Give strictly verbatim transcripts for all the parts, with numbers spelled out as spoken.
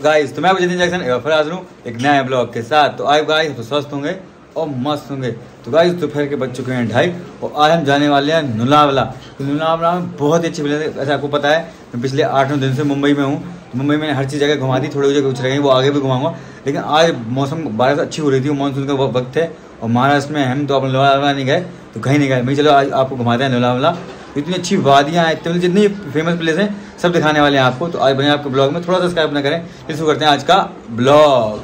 Guys तो मैं Jatin Jackson एक बार फिर हाजिर हूँ एक नया ब्लॉग के साथ। तो आए गाइस तो स्वस्थ होंगे और मस्त होंगे। तो गाइस दोपहर के बज चुके हैं ढाई और आज हम जाने वाले हैं लोनावला। तो लोनावला में बहुत ही अच्छी प्लेस है। ऐसा आपको पता है मैं पिछले आठ नौ दिन से मुंबई में हूँ। तो मुंबई में हर चीज़ जगह घुमा दी, थोड़ी जगह कुछ रह गई वो आगे भी घुमाऊंगा। लेकिन आज मौसम बारिश अच्छी हो रही थी, मानसून का वक्त है और महाराष्ट्र में हम तो अपन लोनावला नहीं गए तो कहीं नहीं गए। मैं चलो आज आपको घुमाते हैं लोनावला। इतनी अच्छी वादियाँ हैं, इतनी जितनी फेमस प्लेस हैं सब दिखाने वाले हैं आपको। तो आज बने आपके ब्लॉग में थोड़ा सब्सक्राइब ना करें, फिर शुरू करते हैं आज का ब्लॉग।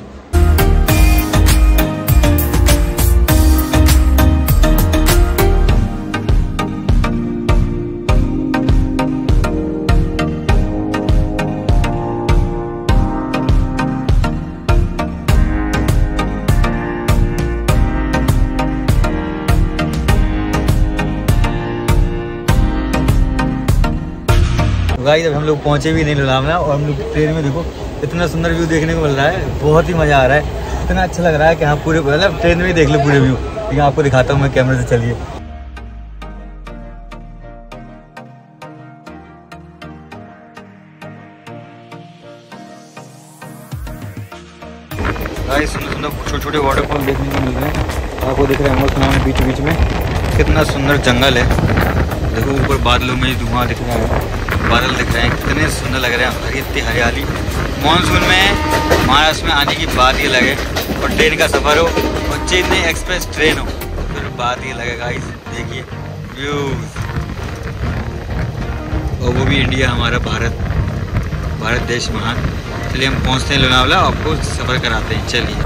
गाइस अब हम लोग पहुंचे भी नहीं लोनावला और हम लोग ट्रेन में देखो इतना सुंदर व्यू देखने को मिल रहा है, बहुत ही मज़ा आ रहा है। इतना अच्छा लग रहा है कि हाँ पूरे मतलब ट्रेन में ही देख लो पूरे व्यू। लेकिन आपको दिखाता हूँ मैं कैमरे से, चलिए। गाइस सुंदर सुंदर छोटे छोटे वाटरफॉल देखने को मिल रहे हैं आपको, दिख रहे हैं बीच बीच में कितना सुंदर जंगल है। देखो ऊपर बादलों में धुआं दिख रहा है, बादल दिख रहे हैं कितने सुंदर लग रहे हैं, इतनी हरियाली। मानसून में महाराष्ट्र में आने की बात ही लगे और ट्रेन का सफ़र हो और चेन्नई एक्सप्रेस ट्रेन हो फिर बात ही लगेगा। इस देखिए व्यूज, और वो भी इंडिया हमारा भारत भारत देश महान। चलिए हम पहुंचते हैं लोनावला, आपको सफ़र कराते हैं, चलिए।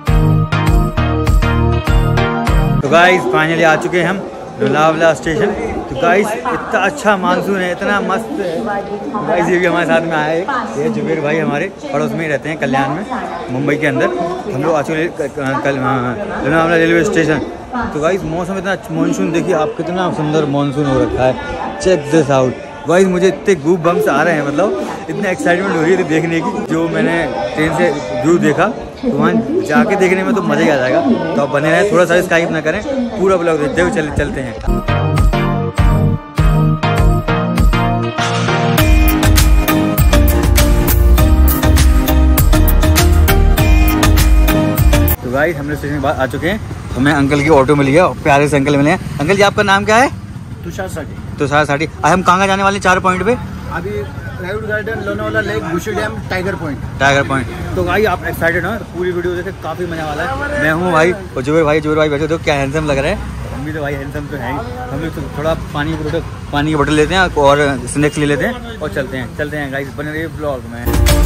तो गाइस फाइनली आ चुके हैं हम लोनावला स्टेशन। तो गाइस इतना अच्छा मानसून है, इतना मस्त है। तो गाइस ये भी हमारे साथ में आए, ये जुबेर भाई हमारे पड़ोस में ही रहते हैं कल्याण में मुंबई के अंदर। हम लोग आ चुके लोनावला रेलवे स्टेशन। तो गाइस मौसम इतना मानसून देखिए आप, कितना सुंदर मानसून हो रखा है। चेक दिस आउट गाइस, मुझे इतने गूप बम्स आ रहे हैं, मतलब इतने एक्साइटमेंट हो रही है देखने की। जो मैंने ट्रेन से व्यू देखा तो वहाँ जाके देखने में तो मज़ा ही आ जाएगा। तो आप बने रहें, थोड़ा सा स्काइप ना करें, पूरा ब्लॉग देखते हुए चल चलते हैं। तो गाइस हम लोग स्टेशन के बाद आ चुके हैं। हमें अंकल की ऑटो मिली है, प्यारे से अंकल मिले हैं। अंकल जी आपका नाम क्या है? तुषार साटी। तुषार साटी। आज हम कहाँ जाने वाले चार पॉइंट पे? अभी ride garden, Lonavala lake, Bhushi dam, tiger point. Tiger point. तो भाई आप एक्साइटेड हो? पूरी वीडियो देखे काफी मजा वाला है। मैं हूँ भाई और जुबेर भाई जुबेर भाई बैठे तो क्या हैंडसम लग रहे हैं। हम भी तो भाई हैंडसम तो है। हम लोग तो थोड़ा पानी की बोतल पानी की बोतल लेते हैं और स्नैक्स ले लेते हैं और चलते हैं चलते हैं गाइस, बने रहिए ब्लॉग में।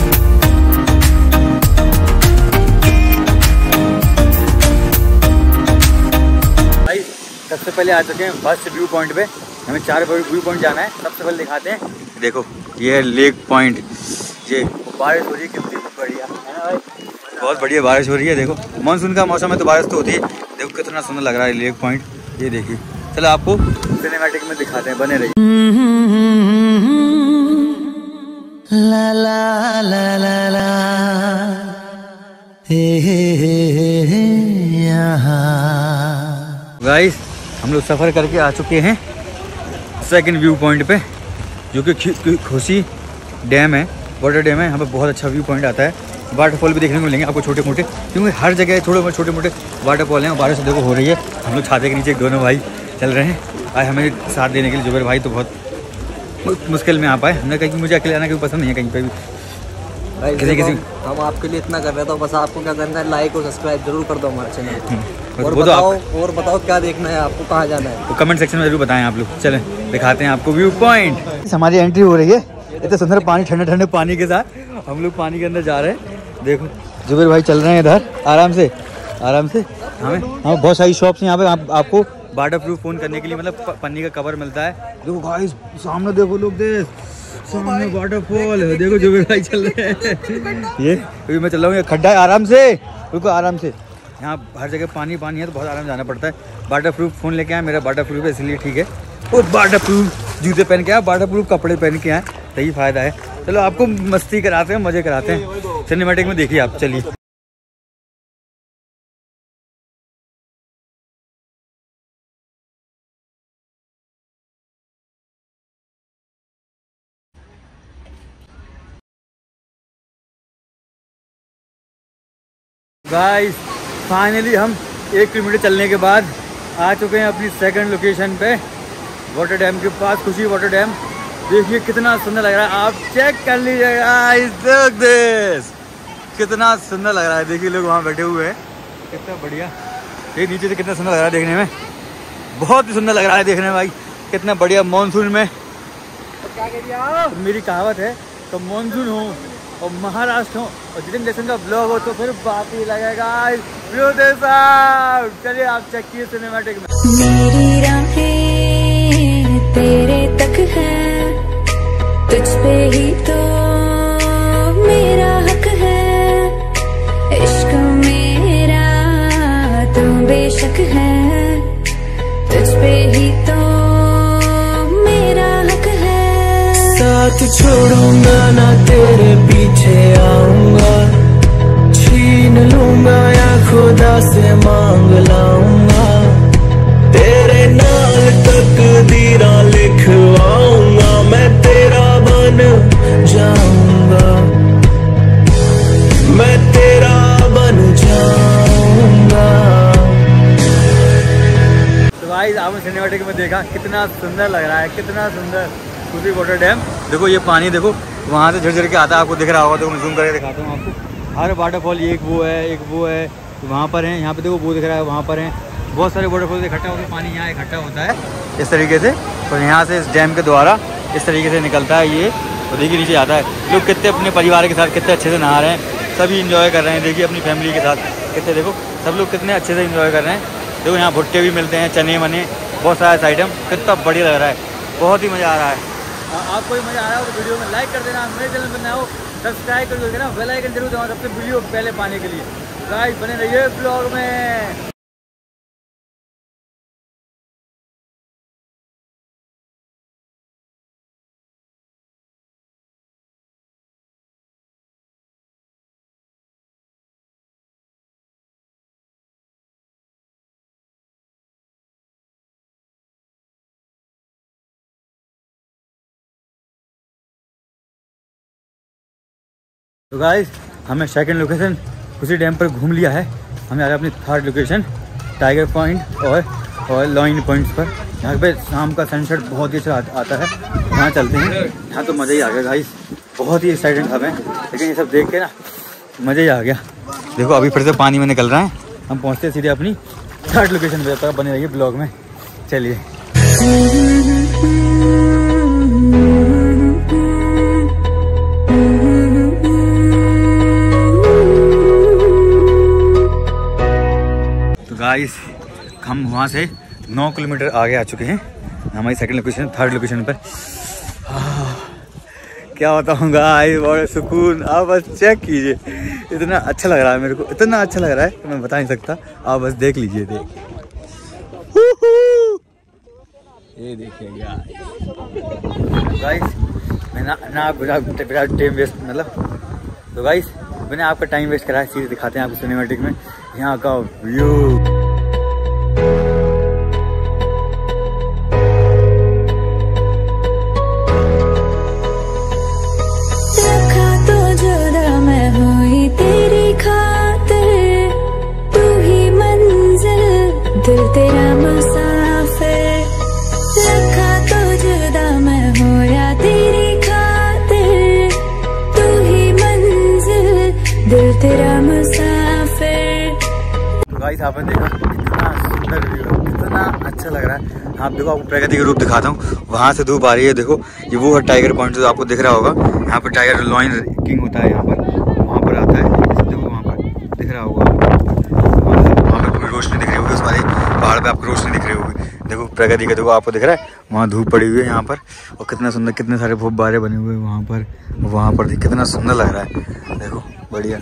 भाई सबसे पहले आ चुके हैं फर्स्ट व्यू पॉइंट पे। हमें चार व्यू पॉइंट जाना है। सबसे पहले दिखाते हैं, देखो ये लेक पॉइंट। ये बारिश हो रही है कितनी बढ़िया है ना भाई, बहुत बढ़िया बारिश हो रही है। देखो मानसून का मौसम है तो बारिश तो होती है। देखो कितना सुंदर लग रहा है लेक पॉइंट, ये देखिए। चलो आपको सिनेमैटिक में दिखाते हैं, बने रहिए। ला ला ला ला ला हे हे हे गाइस हम लोग सफ़र करके आ चुके हैं सेकंड व्यू पॉइंट पे, जो कि खुशी डैम है, वाटर डैम है। यहाँ पे बहुत अच्छा व्यू पॉइंट आता है। वाटरफॉल भी देखने को मिलेंगे आपको छोटे मोटे, क्योंकि हर जगह थोड़े छोटे मोटे वाटरफॉल हैं। बारिश देखो हो रही है, हम लोग छाते के नीचे दोनों भाई चल रहे हैं। आज हमें साथ देने के लिए जुबेर भाई तो बहुत मुश्किल में आ पाए। हमने कहा कि मुझे अकेले आना कहीं पसंद नहीं है कहीं पर भी। किसी किसी हम आपके लिए इतना कर रहे थे, बस आपको क्या करना है, लाइक और सब्सक्राइब जरूर कर दो हमारे चैनल। और बताओ और बताओ क्या देखना है आपको, कहाँ जाना है तो कमेंट सेक्शन में जरूर बताएं आप लोग। चलें दिखाते हैं आपको व्यू पॉइंट। हमारी एंट्री हो रही है इतने सुंदर पानी, ठंडे ठंडे पानी के साथ हम लोग पानी के अंदर जा रहे हैं। देखो जुबेर भाई चल रहे हैं इधर आराम से आराम से। हमें हाँ बहुत सारी शॉप्स हैं यहाँ पे आप, आपको वाटर प्रूफ फोन करने के लिए मतलब पन्नी का कवर मिलता है। देखो गाइस सामने देखो लोग, देख सामने वाटरफॉल है। देखो जुबेर भाई चल रहे हैं। ये अभी मैं चल रहा हूँ, ये खड्डा है, आराम से बिल्कुल आराम से। यहाँ हर जगह पानी पानी है तो बहुत आराम जाना पड़ता है। वाटर प्रूफ फ़ोन लेके आए, मेरा वाटर प्रूफ है इसलिए ठीक है। और वाटर प्रूफ जूते पहन के आए, वाटर प्रूफ कपड़े पहन के आए, यही फ़ायदा है। चलो आपको मस्ती कराते हैं, मज़े कराते हैं। सिनेमैटिक में देखिए आप, चलिए। गाइस फाइनली हम एक किलोमीटर चलने के बाद आ चुके हैं अपनी सेकंड लोकेशन पे, वाटर डैम के पास, खुशी वाटर डैम। देखिए कितना सुंदर लग रहा है, आप चेक कर लीजिएगा। देख दिस कितना सुंदर लग रहा है। देखिए लोग वहाँ बैठे हुए हैं, कितना बढ़िया। ये नीचे से कितना सुंदर लग रहा है देखने में, बहुत ही सुंदर लग रहा है देखने में भाई, कितना बढ़िया। मानसून में तो क्या कह दिया आप? मेरी कहावत है तो मानसून हो और महाराष्ट्र हो और जितेंद्र जैसन का ब्लॉग हो तो फिर बात ही लगेगा। चलिए आप चेक किए सिनेमैटिक में। मेरी राहें तेरे तक है, तुझ पे ही तो मेरा हक है, इश्क मेरा तो बेशक है, तुझ पे ही तो मेरा हक है। साथ छोड़ूंगा ना तेरे पीछे आऊंगा, छीन लूंगा या खुदा से मांग लाऊंगा, तेरे नाल तकदीरा लिखवाऊंगा, मैं तेरा बन जाऊंगा, मैं तेरा बन जाऊंगा। तो भाई आपने सिनेमैटिक में देखा कितना सुंदर लग रहा है, कितना सुंदर खुशी वाटर डैम। देखो ये पानी देखो वहाँ से झड़ झड़ के आता है, आपको दिख रहा होगा तो मैं जूम करके दिखाता हूँ आपको। हर वाटरफॉल एक वो है, एक वो है, वहाँ पर है, यहाँ पे देखो वो दिख रहा है, वहाँ पर है, बहुत सारे वाटरफॉल इकट्ठा होकर पानी यहाँ इकट्ठा होता है इस तरीके से, और यहाँ से इस डैम के द्वारा इस तरीके से निकलता है ये, और देखिए नीचे आता है। लोग कितने अपने परिवार के साथ कितने अच्छे से नहा रहे हैं, सभी इंजॉय कर रहे हैं। देखिए अपनी फैमिली के साथ कितने, देखो सब लोग कितने अच्छे से इंजॉय कर रहे हैं। देखो यहाँ भुट्टे भी मिलते हैं, चने वने, बहुत सारे आइटम, कितना बढ़िया लग रहा है, बहुत ही मज़ा आ रहा है। आपको भी मज़ा आ रहा हो तो वीडियो में लाइक कर देना, मेरे चैनल पर नया हो सब्सक्राइब कर देना, बेल आइकन जरूर दबाना सबसे वीडियो पहले पाने के लिए। गाइस बने रहिए ब्लॉग में। तो गाइस हमें सेकंड लोकेशन खुशी डैम पर घूम लिया है, हमें आ गया अपनी थर्ड लोकेशन टाइगर पॉइंट और और लॉइन पॉइंट्स पर। यहाँ पे शाम का सनसेट बहुत ही अच्छा आता है, यहाँ चलते हैं। यहाँ तो मज़ा ही आ गया गाइस, बहुत ही एक्साइटेड था मैं, लेकिन ये सब देख के ना मज़ा ही आ गया। देखो अभी फिर से पानी में निकल रहा है, हम पहुँचते सीधे अपनी थर्ड लोकेशन पर, तक बने रहिए ब्लॉग में। चलिए गाइस हम वहाँ से नौ किलोमीटर आगे आ चुके हैं, हमारी सेकंड लोकेशन थर्ड लोकेशन पर। क्या बताऊँ गाइस, बहुत सुकून, आप बस चेक कीजिए, इतना अच्छा लग रहा है मेरे को, इतना अच्छा लग रहा है कि मैं बता नहीं सकता, आप बस देख लीजिए। देख ये देखिए गाइस, मैं ना ना बिना टाइम वेस्ट मतलब, तो गाइस मैंने आपका टाइम वेस्ट करा है, सीधे दिखाते हैं आपको सिनेमैटिक में यहाँ का व्यू। तेरी खातिर तू ही मंजिल, दिल तेरा मुसाफिर, रखा तो जुदा मैं हो या तेरी खातिर तू ही मंजिल, दिल तेरा मुसाफिर। तो गाइस आपने देखा कितना सुंदर व्यू, कितना अच्छा लग रहा है। आप देखो आपको प्रकृति का रूप दिखाता हूँ, वहाँ से धूप आ रही है, देखो ये वो है टाइगर पॉइंट जो आपको दिख रहा होगा। यहाँ पर टाइगर लॉइन किंग होता है, यहाँ पर वहाँ पर आता है, देखो वहाँ पर दिख रहा होगा, वहाँ पर पूरी रोशनी दिख रही होगी, उस वाले पहाड़ पे आपको रोशनी दिख रही होगी। देखो प्रगति का देखो आपको दिख रहा है, वहाँ धूप पड़ी हुई है यहाँ पर, और कितना सुंदर, कितने सारे फुब्बारे बने हुए हैं वहाँ पर, वहाँ पर देखिए कितना सुंदर लग रहा है, देखो बढ़िया।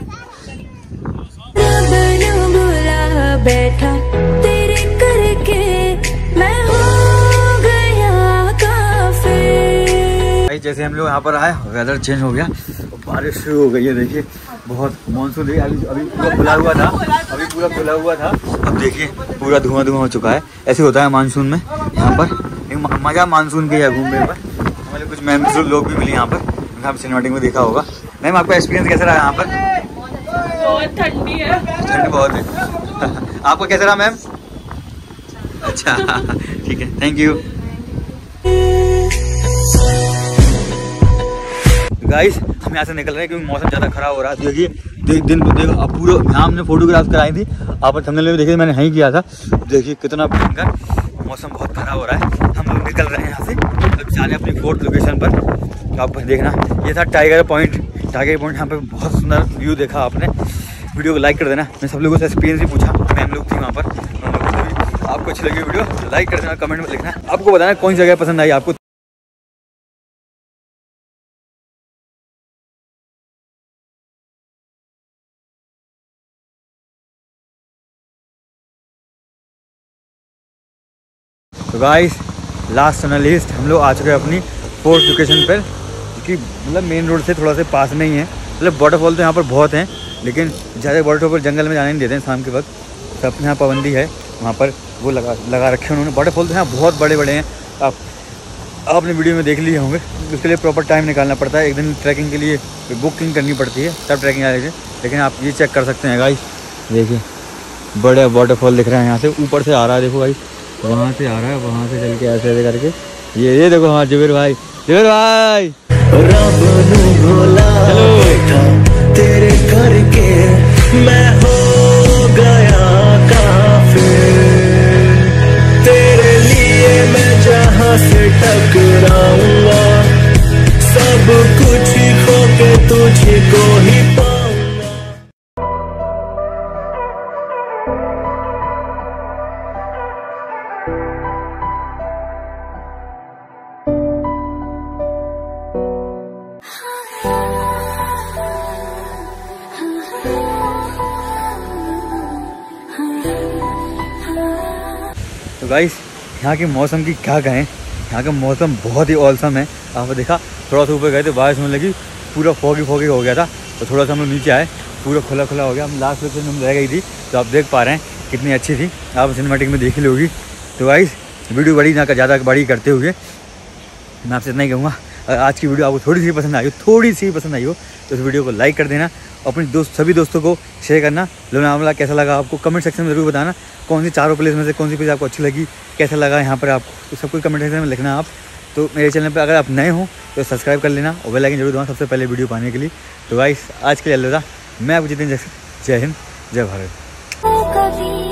बैठा तेरे करके मैं हो गया काफिर। जैसे हम लोग यहाँ पर आए, वेदर चेंज हो गया, बारिश शुरू हो गई है। देखिए बहुत मानसून, देखिए अभी अभी पूरा खुला हुआ था, अभी पूरा खुला हुआ था, अब देखिए पूरा धुआं धुआं हो चुका है। ऐसे होता है मानसून में यहाँ पर, मज़ा मानसून के है घूमने पर। हमारे कुछ मेम्स लोग भी मिले यहाँ पर, मैंने सिनेमैटिक में देखा होगा। मैम आपका एक्सपीरियंस कैसा रहा यहाँ पर? बहुत ठंडी है। ठंड बहुत है। आपको कैसा रहा मैम? अच्छा ठीक है, थैंक यू। गाइस हम यहाँ से निकल रहे हैं क्योंकि मौसम ज़्यादा खराब हो रहा है। देखिए देख दिन देखो अब पूरा यहाँ हमने फोटोग्राफ कराई थी, आप थंबनेल में देखिए मैंने यहीं किया था। देखिए कितना भयंकर मौसम बहुत खराब हो रहा है। हम लोग निकल रहे हैं यहाँ से, अब जा रहे हैं अपनी फोर्थ लोकेशन पर। तो आप देखना ये था टाइगर पॉइंट। टाइगर पॉइंट यहाँ पे बहुत सुंदर व्यू देखा आपने। वीडियो को लाइक कर देना। मैं सब लोगों से एक्सपीरियंस भी पूछा, मैम लोग थी वहाँ पर, आपको अच्छी लगी वीडियो तो लाइक कर देना, कमेंट में लिखना, आपको बताना कौन सी जगह पसंद आई आपको। तो गाइस लास्ट एंड लिस्ट हम लोग आ चुके हैं अपनी फोर्थ लोकेशन पर, क्योंकि मतलब मेन रोड से थोड़ा सा पास में ही है। मतलब वाटरफॉल तो यहाँ पर बहुत हैं, लेकिन ज़्यादा वाटरफॉल जंगल में जाने नहीं देते हैं शाम के वक्त। सब यहाँ पाबंदी है, वहाँ पर वो लगा लगा रखे हैं उन्होंने। वाटरफॉल तो यहाँ बहुत बड़े बड़े हैं, आप आपने वीडियो में देख लिए होंगे। उसके लिए प्रॉपर टाइम निकालना पड़ता है, एक दिन ट्रैकिंग के लिए बुकिंग करनी पड़ती है तब ट्रैकिंग आ जाती है। लेकिन आप ये चेक कर सकते हैं गाइस, देखिए बड़े वाटरफॉल दिख रहे हैं यहाँ से, ऊपर से आ रहा है। देखो गाइस वहाँ से आ रहा है, वहाँ से चल के ऐसे ऐसे करके ये ये देखो। हाँ जुबेर भाई, जुबेर भाई चलो तेरे करके मैं हो गया काफिर, तेरे लिए मैं जहाँ से टकराऊंगा सब कुछ खो के तुझको ही पाऊंगा। तो गाइस यहाँ के मौसम की क्या कहें, यहाँ का मौसम बहुत ही औसम है। आपने देखा थोड़ा सा ऊपर गए तो बारिश होने लगी, पूरा फॉगी फॉगी हो गया था। तो थोड़ा सा हम लोग नीचे आए, पूरा खुला खुला हो गया। हम लास्ट लोकेशन में रह गई थी, तो आप देख पा रहे हैं कितनी अच्छी थी, आप सिनेमेटिक में देख ही लोगी। तो गाइस वीडियो बड़ी ना ज़्यादा बड़ी करते हुए मैं आपसे इतना ही कहूँगा, अगर आज की वीडियो आपको थोड़ी सी पसंद आई हो, थोड़ी सी पसंद आई हो तो इस वीडियो को लाइक कर देना, अपने दोस्त सभी दोस्तों को शेयर करना। लोनावला कैसा लगा आपको कमेंट सेक्शन में ज़रूर बताना, कौन सी चारों प्लेस में से कौन सी प्लेस आपको अच्छी लगी, कैसा लगा यहाँ पर आपको, तो सब कुछ कमेंट सेक्शन में लिखना आप। तो मेरे चैनल पर अगर आप नए हो तो सब्सक्राइब कर लेना और बेल आइकन जरूर दबाना सबसे पहले वीडियो पाने के लिए। तो गाइस आज के लिए अलविदा, मैं आपको जितेंद्र, जय हिंद, जय भारत।